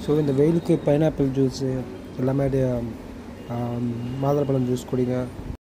So இந்த வெயிலுக்கு pineapple juice எல்லாமே மாதுளம்பழம் ஜூஸ் குடிங்க.